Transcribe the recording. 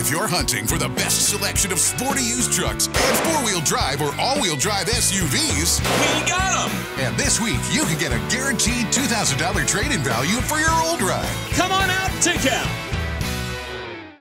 If you're hunting for the best selection of sporty used trucks and four-wheel drive or all-wheel drive SUVs, we got them! And this week, you can get a guaranteed $2,000 trade-in value for your old ride. Come on out to count.